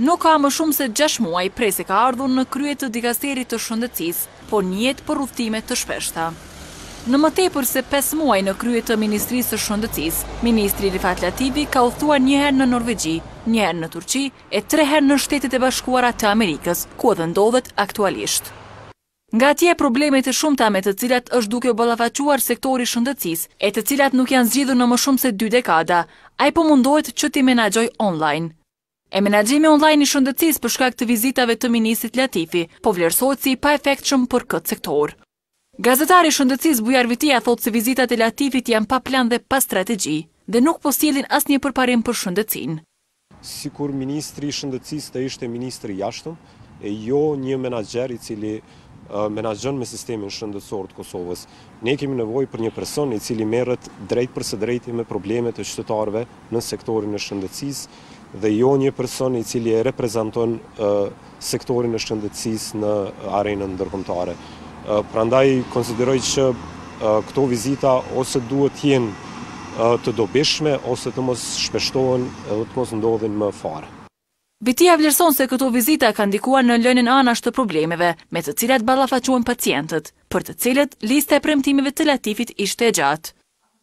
Nuk ka më shumë se 6 muaj presi ka ardhur në krye të dikasterit të shëndetësisë, por njihet për udhëtime të shpeshta. Në më tepër se 5 muaj në krye të Ministrisë së Shëndetësisë, Ministri Rifat Latifi ka udhëtuar një herë në Norvegji, një herë në Turqi e 3 herë në Shtetet e Bashkuara të Amerikës, ku edhe ndodhet aktualisht. Nga atje problemet e shumta me të cilat është duke u ballafaquar sektori i shëndetësisë, e të cilat nuk janë zgjidhur në më shumë se 2 dekada, ai po mundohet që t'i menaxhoj online. E menaxhimi online i shëndetësisë për shkak të vizitave të ministrit Latifi, po vlerësohet si i paefektshëm për këtë sektor. Gazetari i shëndetësisë Bujar Vitia thotë se vizitat e Latifit janë pa plan dhe pa strategji, dhe nuk po sjellin asnjë përparim për shëndetësinë. Sikur ministri i shëndetësisë të ishte ministri i jashtëm, e jo një menaxher i cili menaxhon me sistemin shëndetësor të Kosovës. Ne kemi nevojë për një person i cili merret drejt për së drejti me problemet e qytetarëve në sektorin e shëndetësisë dhe jo një person i cili e reprezenton sektorin e shëndetësisë në arenën ndërkombëtare. Prandaj konsideroj që këto vizita ose duhet të jenë të dobishme ose të mos shpeshtohen dhe të mos ndodhin më fare. Vitia vlerëson se këto vizita kanë ndikuar në lënien anash të problemeve me të cilat ballafaqohen pacientët, për të cilët lista e premtimeve të Latifit ishte e gjatë.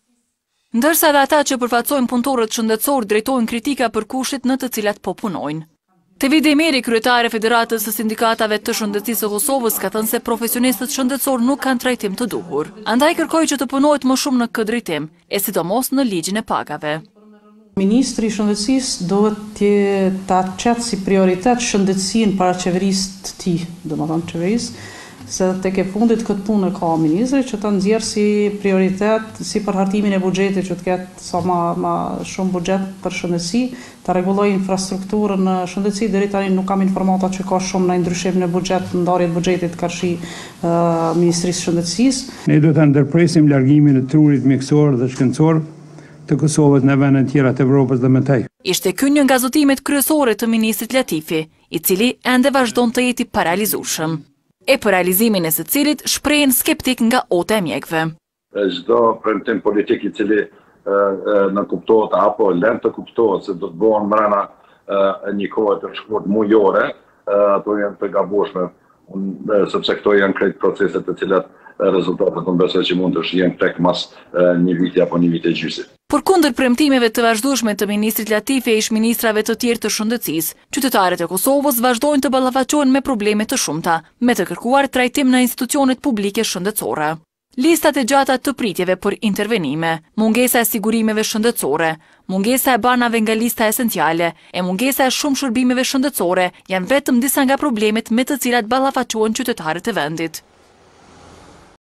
Ndërsa dhe ata që përfaqësojnë punëtorët shëndetësor drejtojnë kritika për kushtet në të cilat po punojnë. Tevi Meri, kryetare e Federatës së Sindikatave të Shëndetësisë së Kosovës, ka thënë se profesionistët shëndetësor nuk kanë trajtim të duhur. Andaj kërkoi që të punohet më shumë në këtë drejtim, e sidomos në ligjin e pagave. Ministri i Shëndetësisë duhet ta çet si prioritet shëndetësinë para qeverisë të tij, domethënë qeverisë, se tek e fundit këtë punë ka ministri që ta nxjerrë si prioritet si për hartimin e buxhetit që të ketë sa më shumë buxhet për shëndetësi, ta rregullojë infrastrukturën në shëndetësi. Deri tani nuk kam informata që ka shumë në ndryshim në buxhet, ndarje të buxhetit karshi Ministrisë së Shëndetësisë. Ne do ta ndërpresim largimin e trurit mjekësor dhe shkencor të Kosovës në vende të tjera të Evropës dhe më tej. Ishte ky një nga zotimet kryesore të ministrit Latifi, i cili ende vazhdon të jeti paralizueshëm, e për realizimin e së cilit shprehen skeptik nga ota e mjekëve. Çdo premtim politik i cili në kuptohet apo lën të kuptohet se do të bëhen brenda një kohe të shkurtër mujore, ato janë të gabueshme, sepse këto janë krejt procese të cilat rezultatet unë besoj që mund të shihen tek mas një viti apo një vit e gjysmë. Përkundër premtimeve të vazhdueshme të ministrit Latifi e ish-ministrave të tjerë të shëndetësisë, qytetarët e Kosovës vazhdojnë të ballafaqohen me probleme të shumta, me të kërkuar trajtim në institucionet publike shëndetësore. Listat e gjata të pritjeve për intervenime, mungesa e sigurimeve shëndetësore, mungesa e banave nga lista esenciale e mungesa e shumë shërbimeve shëndetësore janë vetëm disa nga problemet me të cilat ballafaqohen qytetarët e vendit.